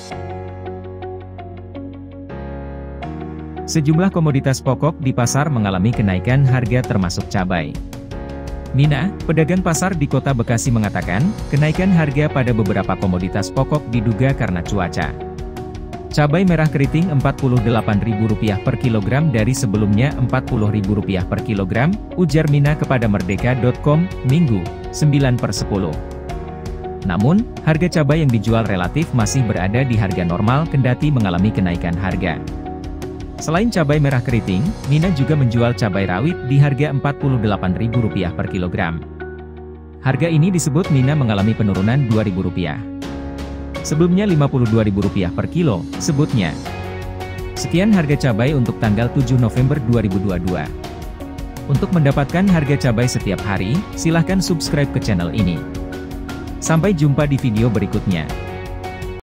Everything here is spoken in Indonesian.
Sejumlah komoditas pokok di pasar mengalami kenaikan harga termasuk cabai. Nina, pedagang pasar di Kota Bekasi mengatakan, kenaikan harga pada beberapa komoditas pokok diduga karena cuaca. Cabai merah keriting Rp48.000 per kilogram dari sebelumnya Rp40.000 per kilogram, ujar Mina kepada Merdeka.com, Minggu, 9/10. Namun, harga cabai yang dijual relatif masih berada di harga normal kendati mengalami kenaikan harga. Selain cabai merah keriting, Nina juga menjual cabai rawit di harga Rp48.000 per kilogram. Harga ini disebut Nina mengalami penurunan Rp2.000. Sebelumnya Rp52.000 per kilo, sebutnya. Sekian harga cabai untuk tanggal 7 November 2022. Untuk mendapatkan harga cabai setiap hari, silahkan subscribe ke channel ini. Sampai jumpa di video berikutnya.